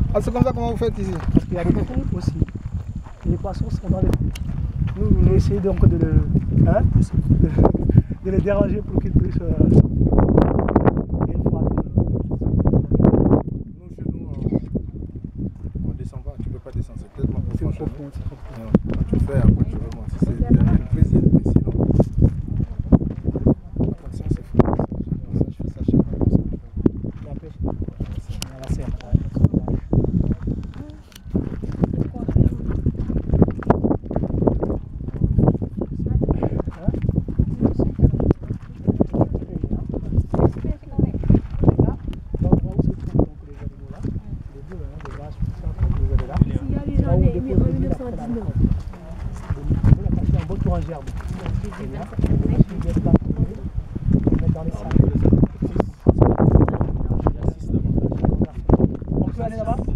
Ah, c'est comme ça comment vous faites ici? Parce qu'il y a des poissons aussi. Et les poissons sont dans les... Nous, on essaie donc de les déranger pour qu'ils puissent sortir. Et une fois Nous, chez nous, on descend pas. Tu peux pas descendre. C'est tellement profond. Quand tu fais, après tu remontes. C'est une prise, sinon. Comme ça, c'est fou. Ça, je fais ça chaque fois. la pêche. À la serre. On peut aller là-bas?